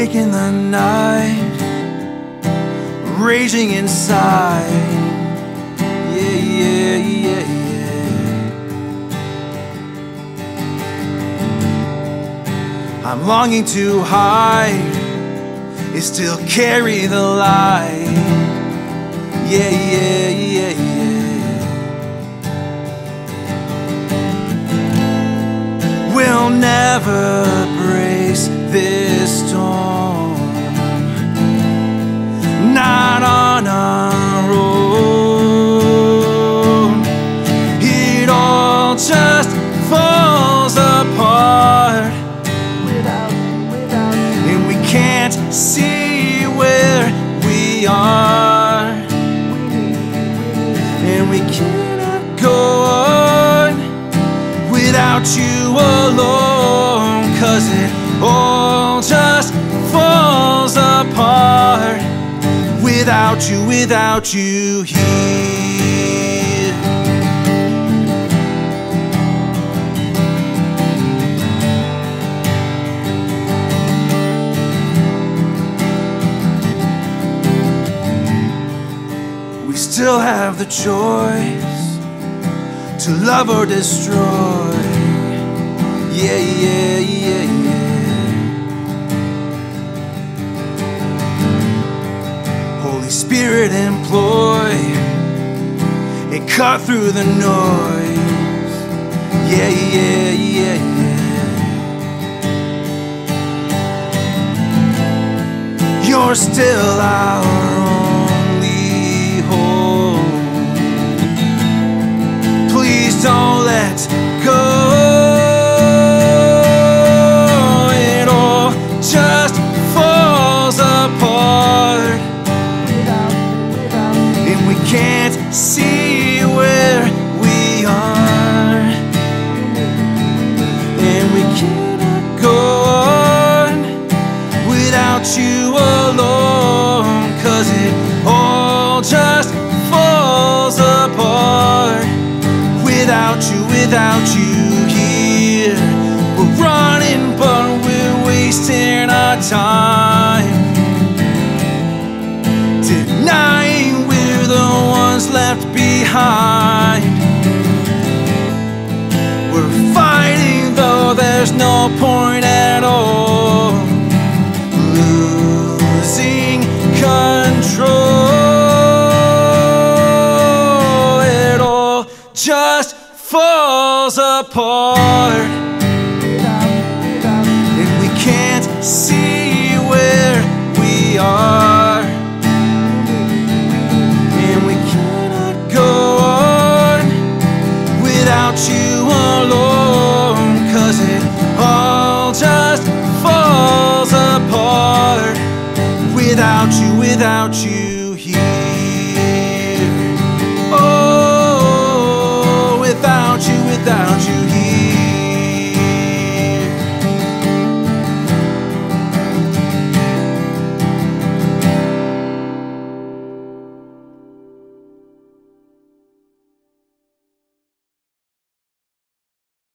awake in the night, raging inside. Yeah, yeah, yeah, yeah. I'm longing to hide, and still carry the light. Yeah, yeah, yeah, yeah. We'll never brace this storm, not on our own. It all just falls apart and we can't see where we are, and we cannot go on without you alone, 'cause it all just falls apart without you here. We still have the choice to love or destroy. Yeah, yeah, yeah, yeah. Holy Spirit, employ and cut through the noise. Yeah, yeah, yeah, yeah. You're still our only hope. Please don't let go. It all just falls apart and we can't see where we are, and we cannot go on without you alone, 'cause it all just falls apart without you here. We're running but we're wasting our time, denying we're the ones left behind. We're fighting though there's no point at all, losing control. It all just falls apart and we can't see where we are, and we cannot go on without you alone, 'cause it all just falls apart without you